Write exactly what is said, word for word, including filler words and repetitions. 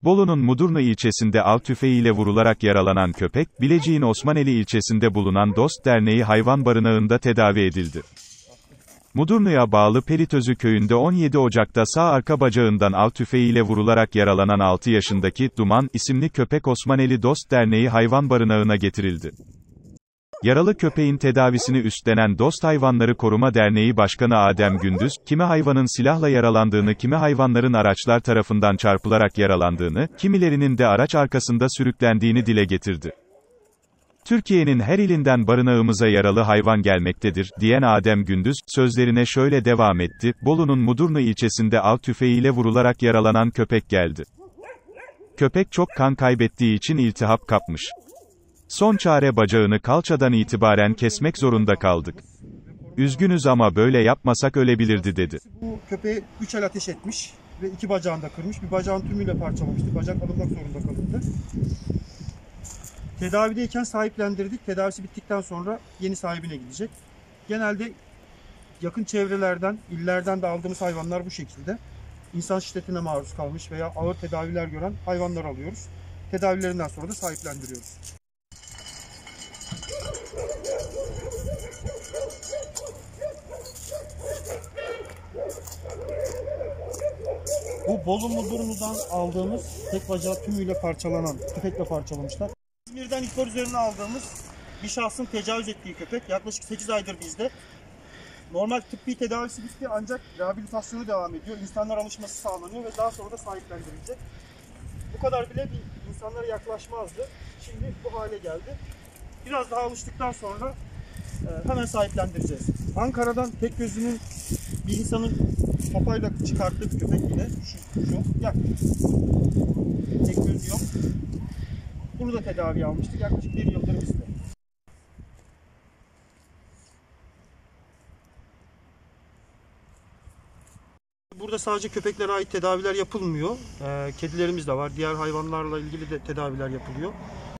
Bolu'nun Mudurnu ilçesinde av tüfeğiyle vurularak yaralanan köpek, Bilecik'in Osmaneli ilçesinde bulunan Dost Derneği hayvan barınağında tedavi edildi. Mudurnu'ya bağlı Peritözü köyünde on yedi Ocak'ta sağ arka bacağından av tüfeğiyle vurularak yaralanan altı yaşındaki Duman isimli köpek Osmaneli Dost Derneği hayvan barınağına getirildi. Yaralı köpeğin tedavisini üstlenen Dost Hayvanları Koruma Derneği Başkanı Adem Gündüz, kimi hayvanın silahla yaralandığını, kimi hayvanların araçlar tarafından çarpılarak yaralandığını, kimilerinin de araç arkasında sürüklendiğini dile getirdi. Türkiye'nin her ilinden barınağımıza yaralı hayvan gelmektedir, diyen Adem Gündüz, sözlerine şöyle devam etti, Bolu'nun Mudurnu ilçesinde av tüfeğiyle vurularak yaralanan köpek geldi. Köpek çok kan kaybettiği için iltihap kapmış. Son çare bacağını kalçadan itibaren kesmek zorunda kaldık. Üzgünüz ama böyle yapmasak ölebilirdi dedi. Bu köpeğe üç el ateş etmiş ve iki bacağını da kırmış. Bir bacağını tümüyle parçalamıştı. Bacak alınmak zorunda kalındı. Tedavideyken sahiplendirdik. Tedavisi bittikten sonra yeni sahibine gidecek. Genelde yakın çevrelerden, illerden de aldığımız hayvanlar bu şekilde. İnsan şiddetine maruz kalmış veya ağır tedaviler gören hayvanlar alıyoruz. Tedavilerinden sonra da sahiplendiriyoruz. Bu Bolu Mudurnu'dan aldığımız tek bacağı tümüyle parçalanan, tüfekle parçalamışlar. İzmir'den ihbar üzerine aldığımız bir şahsın tecavüz ettiği köpek yaklaşık sekiz aydır bizde. Normal tıbbi tedavisi bitti ancak rehabilitasyonu devam ediyor. İnsanlar alışması sağlanıyor ve daha sonra da sahiplendirilecek. Bu kadar bile bir insanlara yaklaşmazdı. Şimdi bu hale geldi. Biraz daha alıştıktan sonra e, hemen sahiplendireceğiz. Ankara'dan tek gözünün bir insanın sopayla çıkarttığı bir köpek yine. Şu, şu. Gel. Tek gözü yok. Bunu da tedavi almıştık. Yaklaşık bir yıldır bizde. Burada sadece köpeklere ait tedaviler yapılmıyor. Ee, kedilerimiz de var. Diğer hayvanlarla ilgili de tedaviler yapılıyor.